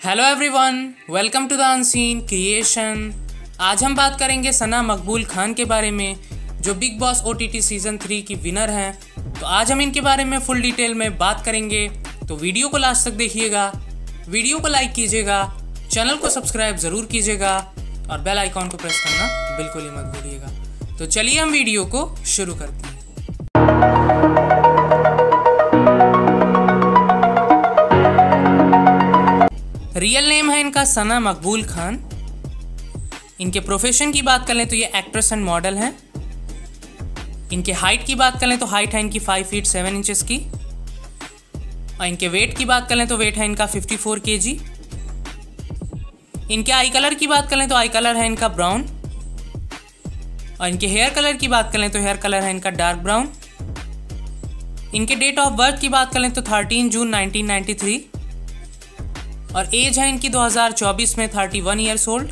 Hello everyone, welcome to the unseen creation. आज हम बात करेंगे सना मकबूल खान के बारे में, जो बिग बॉस OTT सीज़न 3 की विनर हैं। तो आज हम इनके बारे में फुल डिटेल में बात करेंगे, तो वीडियो को लास्ट तक देखिएगा। वीडियो को लाइक कीजिएगा, चैनल को सब्सक्राइब ज़रूर कीजिएगा और बेल आइकॉन को प्रेस करना बिल्कुल ही मत भूलिएगा। तो चलिए हम वीडियो को शुरू करते हैं। रियल नेम है इनका सना मकबूल खान। इनके प्रोफेशन की बात करें तो ये एक्ट्रेस एंड मॉडल हैं। इनके हाइट की बात करें तो हाइट है इनकी 5 फीट 7 इंचेस की। और इनके वेट की बात करें तो वेट है इनका 54 kg। इनके आई कलर की बात करें तो आई कलर है इनका ब्राउन। और इनके हेयर कलर की बात करें तो हेयर कलर है इनका डार्क ब्राउन। इनके डेट ऑफ बर्थ की बात करें तो 13 जून 1993 और एज है इनकी 2024 में 31 ईयर्स ओल्ड।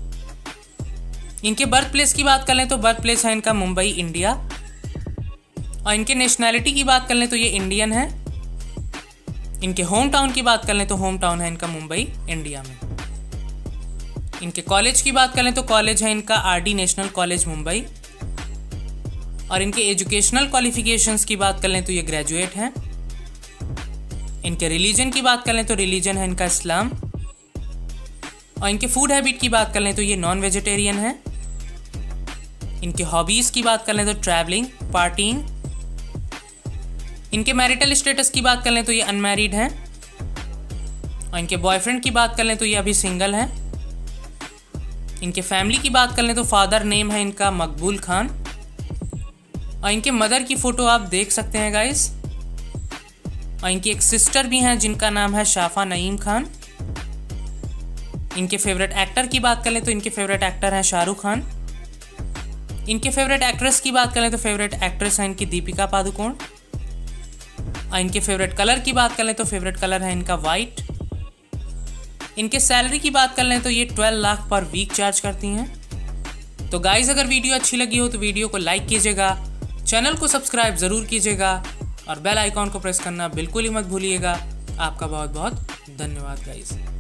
इनके बर्थ प्लेस की बात करें तो बर्थ प्लेस है इनका मुंबई, इंडिया। और इनके नेशनैलिटी की बात करें तो ये इंडियन है। इनके होम टाउन की बात करें तो होम टाउन है इनका मुंबई, इंडिया में। इनके कॉलेज की बात करें तो कॉलेज है इनका RD नेशनल कॉलेज, मुंबई। और इनके एजुकेशनल क्वालिफिकेशंस की बात करें तो ये ग्रेजुएट हैं। इनके रिलीजन की बात करें तो रिलीजन है इनका इस्लाम। और इनके फूड हैबिट की बात करें तो ये नॉन वेजिटेरियन है। इनके हॉबीज़ की बात करें तो ट्रैवलिंग, पार्टिंग। इनके मैरिटल स्टेटस की बात करें तो ये अनमैरिड हैं। और इनके बॉयफ्रेंड की बात करें तो ये अभी सिंगल हैं। इनके फैमिली की बात करें तो फादर नेम है इनका मकबूल खान। और इनके मदर की फ़ोटो आप देख सकते हैं गाइस। और इनकी एक सिस्टर भी हैं जिनका नाम है शाफा नईम खान। इनके फेवरेट एक्टर की बात करें तो इनके फेवरेट एक्टर हैं शाहरुख खान। इनके फेवरेट एक्ट्रेस की बात करें तो फेवरेट एक्ट्रेस हैं इनकी दीपिका पादुकोण। और इनके फेवरेट कलर की बात करें तो फेवरेट कलर है इनका वाइट। इनके सैलरी की बात करें तो ये 12 लाख पर वीक चार्ज करती हैं। तो गाइज, अगर वीडियो अच्छी लगी हो तो वीडियो को लाइक कीजिएगा, चैनल को सब्सक्राइब ज़रूर कीजिएगा और बेल आइकॉन को प्रेस करना बिल्कुल ही मत भूलिएगा। आपका बहुत बहुत धन्यवाद गाइस।